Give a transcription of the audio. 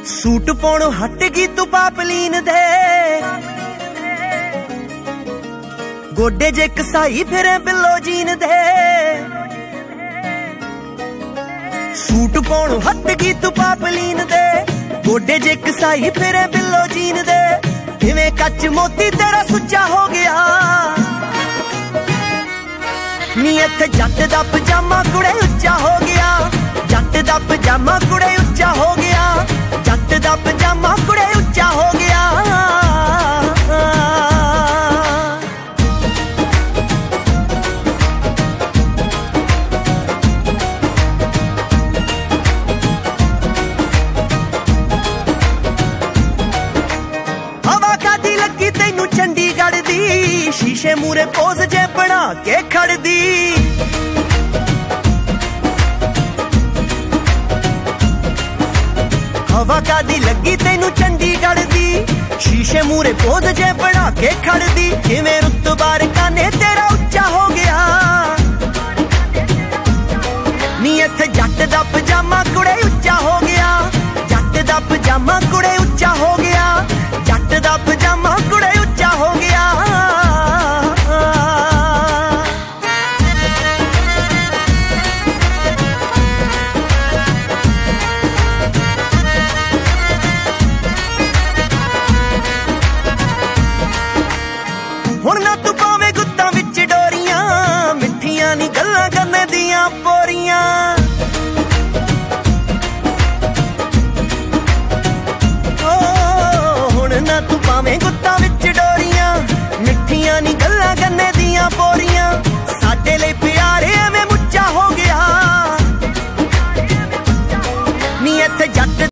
Suit पाउणों हट गई तू पापलीन दे, गोडे जे कसाई फिरे बिलो जीन दे। सूट पाउणों हट गई तू पापलीन दे, गोडे जे कसाई फिरे बिलो जीन दे। किवें कच मोती तेरा सुच्चा हो गया नी, इत्थे जट दा पजामा कुड़े उच्चा हो गया। जट दा पजामा कुड़े उच्चा हो गया, जट दा पजामा कुड़े उच्चा हो गया। हवा कादी लगी तैनू चंडीगढ़ दी, शीशे मूरे पोज जे बना के खड़दी। हवा कादी लगी तैनू चंडीगढ़ दी, शीशे मूरे पोज जे बना के खड़दी। किवें रुतबार काने तेरा उच्चा हो गया नी, इत्थे जट दा पजामा कुड़े उच्चा हो गया। जट दा पजामा कुड़े उच्चा हो गया, जट दा पजामा कुड़े उच्चा हो गया। हुण ना तू पावे गुत्तां विच डोरियां, मिठियां नी गल्लां करने दियां पोरियां। ओ हुण ना तू पावे